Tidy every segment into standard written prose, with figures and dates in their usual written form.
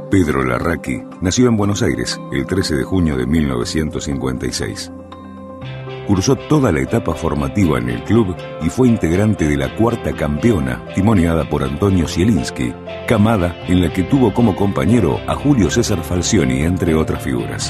Pedro Larraqui nació en Buenos Aires el 13 de junio de 1956. Cursó toda la etapa formativa en el club y fue integrante de la cuarta campeona, timoneada por Antonio Zielinski, camada en la que tuvo como compañero a Julio César Falcioni, entre otras figuras.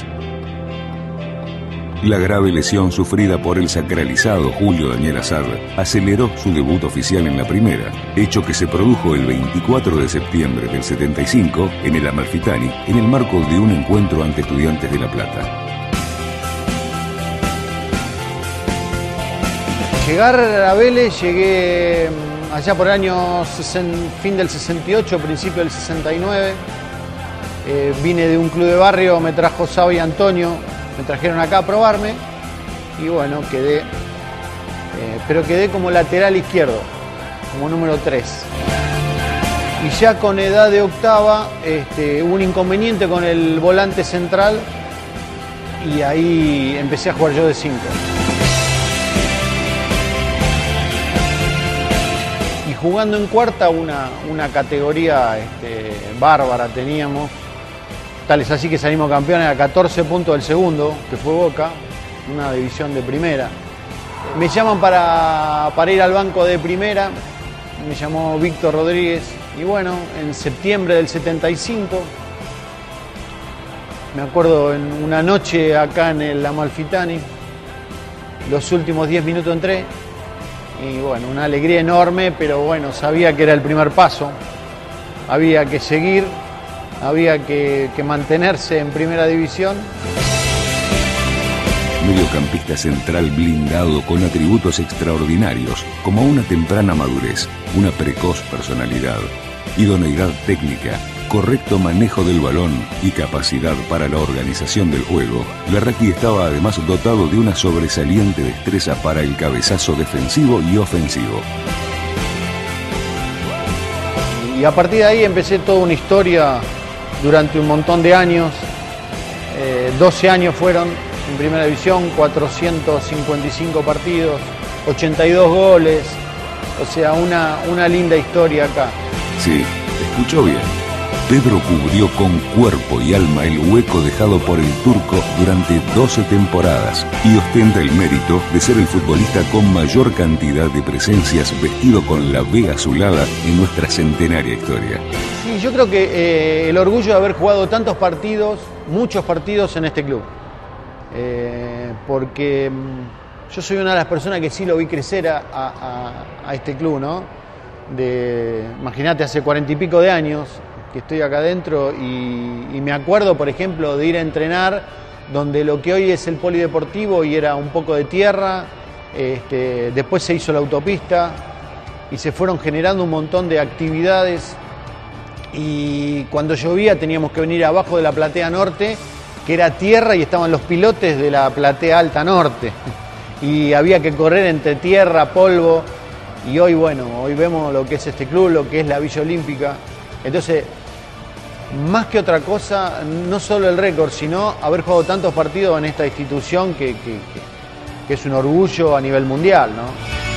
La grave lesión sufrida por el sacralizado Julio Daniel Azar aceleró su debut oficial en la primera, hecho que se produjo el 24 de septiembre del 75 en el Amalfitani, en el marco de un encuentro ante Estudiantes de La Plata. Llegar a Vélez, llegué allá por años fin del 68, principio del 69. Vine de un club de barrio, me trajo Saba y Antonio, me trajeron acá a probarme y bueno, quedé. Pero quedé como lateral izquierdo, como número 3. Y ya con edad de octava hubo un inconveniente con el volante central y ahí empecé a jugar yo de 5. Jugando en cuarta, una categoría bárbara teníamos. Tal es así que salimos campeones a 14 puntos del segundo, que fue Boca, una división de primera. Me llaman para ir al banco de primera, me llamó Víctor Rodríguez. Y bueno, en septiembre del 75, me acuerdo en una noche acá en el Amalfitani, los últimos 10 minutos entré. Y bueno, una alegría enorme, pero bueno, sabía que era el primer paso. Había que seguir, había que mantenerse en primera división. Mediocampista central blindado con atributos extraordinarios, como una temprana madurez, una precoz personalidad, idoneidad técnica, correcto manejo del balón y capacidad para la organización del juego, Larraqui estaba además dotado de una sobresaliente destreza para el cabezazo defensivo y ofensivo. Y a partir de ahí empecé toda una historia durante un montón de años. 12 años fueron en primera división, 455 partidos, 82 goles, o sea, una linda historia acá. Sí, escuchó bien. Pedro cubrió con cuerpo y alma el hueco dejado por el turco durante 12 temporadas y ostenta el mérito de ser el futbolista con mayor cantidad de presencias vestido con la B azulada en nuestra centenaria historia. Sí, yo creo que el orgullo de haber jugado tantos partidos, muchos partidos en este club, porque yo soy una de las personas que sí lo vi crecer a este club, ¿no? Imagínate, hace 40 y pico de años que estoy acá adentro y me acuerdo, por ejemplo, de ir a entrenar donde lo que hoy es el polideportivo y era un poco de tierra, después se hizo la autopista y se fueron generando un montón de actividades y cuando llovía teníamos que venir abajo de la platea norte, que era tierra y estaban los pilotes de la platea alta norte y había que correr entre tierra, polvo y hoy, bueno, hoy vemos lo que es este club, lo que es la Villa Olímpica. Entonces, más que otra cosa, no solo el récord, sino haber jugado tantos partidos en esta institución que es un orgullo a nivel mundial, ¿no?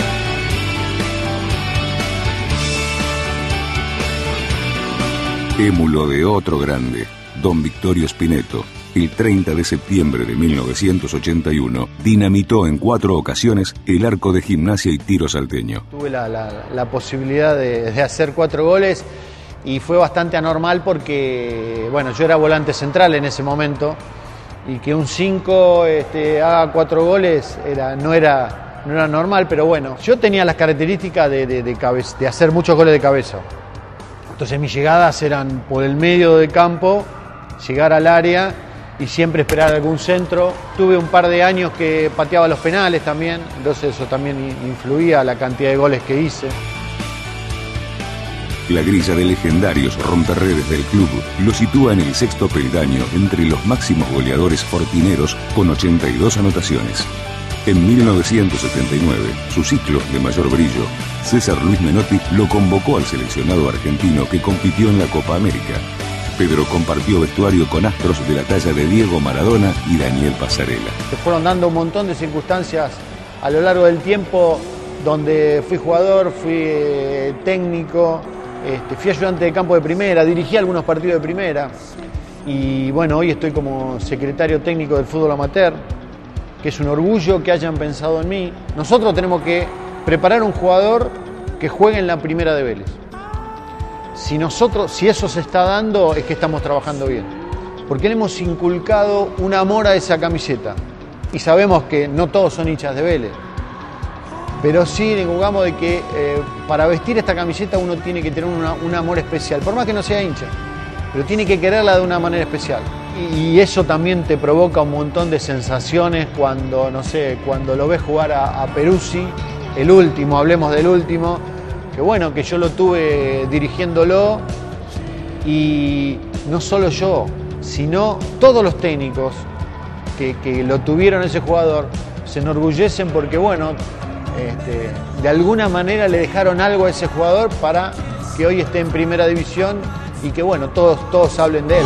Émulo de otro grande, don Victorio Spineto, el 30 de septiembre de 1981, dinamitó en 4 ocasiones el arco de Gimnasia y Tiro Salteño. Tuve la posibilidad de hacer 4 goles. Y fue bastante anormal porque, bueno, yo era volante central en ese momento y que un 5 haga 4 goles no era normal, pero bueno, yo tenía las características de hacer muchos goles de cabeza. Entonces mis llegadas eran por el medio del campo, llegar al área y siempre esperar algún centro. Tuve un par de años que pateaba los penales también, entonces eso también influía la cantidad de goles que hice. La grilla de legendarios romperredes del club lo sitúa en el 6º peldaño entre los máximos goleadores fortineros con 82 anotaciones. En 1979, su ciclo de mayor brillo, César Luis Menotti lo convocó al seleccionado argentino que compitió en la Copa América. Pedro compartió vestuario con astros de la talla de Diego Maradona y Daniel Pasarela. Se fueron dando un montón de circunstancias a lo largo del tiempo donde fui jugador, fui técnico, fui ayudante de campo de primera, dirigí algunos partidos de primera y bueno, hoy estoy como secretario técnico del fútbol amateur, que es un orgullo que hayan pensado en mí. Nosotros tenemos que preparar un jugador que juegue en la primera de Vélez. Si eso se está dando, es que estamos trabajando bien. Porque le hemos inculcado un amor a esa camiseta. Y sabemos que no todos son hinchas de Vélez. Pero sí le jugamos de que para vestir esta camiseta uno tiene que tener un amor especial. Por más que no sea hincha, pero tiene que quererla de una manera especial. Y eso también te provoca un montón de sensaciones cuando, no sé, cuando lo ves jugar a Peruzzi, el último, hablemos del último, que bueno, que yo lo tuve dirigiéndolo y no solo yo, sino todos los técnicos que lo tuvieron ese jugador se enorgullecen porque bueno, de alguna manera le dejaron algo a ese jugador para que hoy esté en primera división y que bueno, todos hablen de él.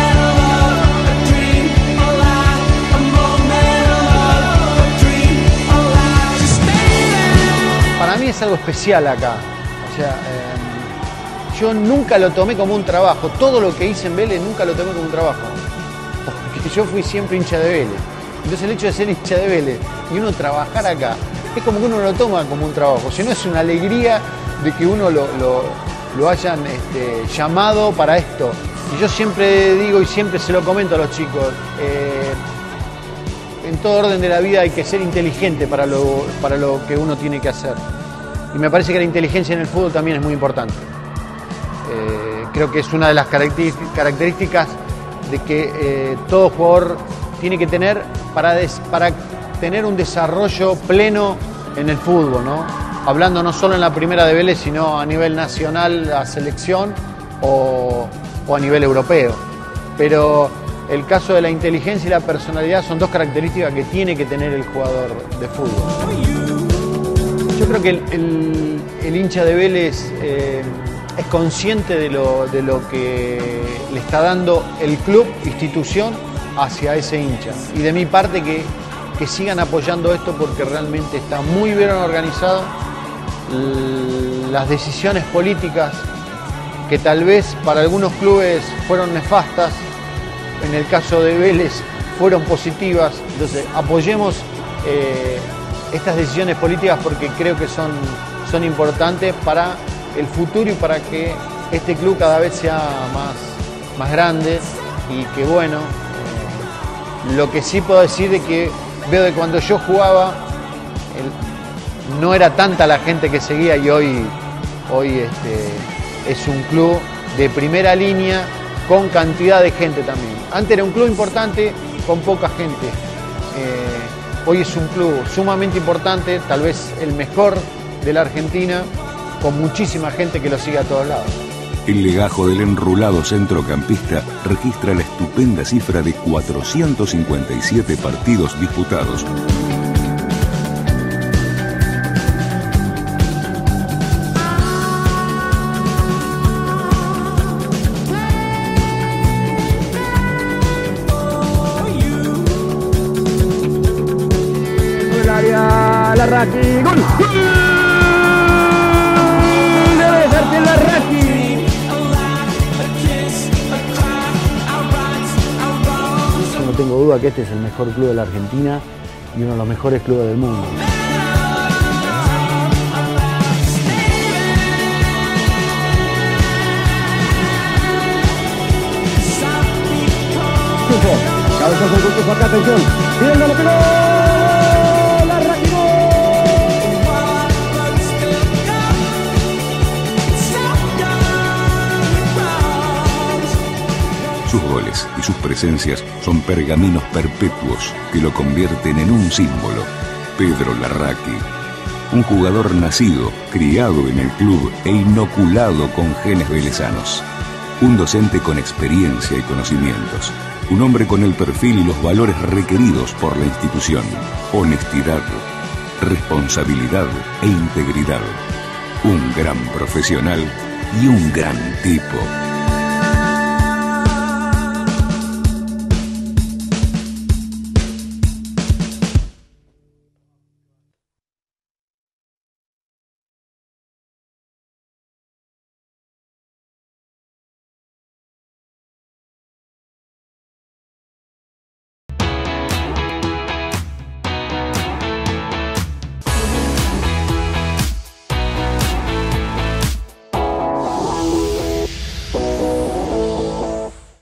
Para mí es algo especial acá, o sea, yo nunca lo tomé como un trabajo, todo lo que hice en Vélez nunca lo tomé como un trabajo, porque yo fui siempre hincha de Vélez, entonces el hecho de ser hincha de Vélez y uno trabajar acá, es como que uno lo toma como un trabajo, sino es una alegría de que uno lo hayan llamado para esto. Y yo siempre digo y siempre se lo comento a los chicos, en todo orden de la vida hay que ser inteligente para lo que uno tiene que hacer. Y me parece que la inteligencia en el fútbol también es muy importante. Creo que es una de las características de que todo jugador tiene que tener para tener un desarrollo pleno en el fútbol, ¿no? Hablando no solo en la primera de Vélez, sino a nivel nacional, la selección o a nivel europeo. Pero el caso de la inteligencia y la personalidad son dos características que tiene que tener el jugador de fútbol. Yo creo que el hincha de Vélez es consciente de lo que le está dando el club, institución, hacia ese hincha. Y de mi parte que sigan apoyando esto porque realmente está muy bien organizado. Las decisiones políticas que tal vez para algunos clubes fueron nefastas, en el caso de Vélez fueron positivas. Entonces apoyemos estas decisiones políticas porque creo que son importantes para el futuro y para que este club cada vez sea más grande y que bueno, lo que sí puedo decir de que veo de cuando yo jugaba no era tanta la gente que seguía y hoy es un club de primera línea con cantidad de gente también. Antes era un club importante con poca gente. Hoy es un club sumamente importante, tal vez el mejor de la Argentina, con muchísima gente que lo sigue a todos lados. El legajo del enrulado centrocampista registra la estupenda cifra de 457 partidos disputados. El área, Larraqui, ¡gol! No tengo duda que este es el mejor club de la Argentina y uno de los mejores clubes del mundo. Cabezazo del Curtufo acá, atención. Viendo lo pegó. Larraqui, gol. Sus goles y sus presencias son pergaminos perpetuos que lo convierten en un símbolo. Pedro Larraqui, un jugador nacido, criado en el club e inoculado con genes velezanos. Un docente con experiencia y conocimientos. Un hombre con el perfil y los valores requeridos por la institución. Honestidad, responsabilidad e integridad. Un gran profesional y un gran tipo.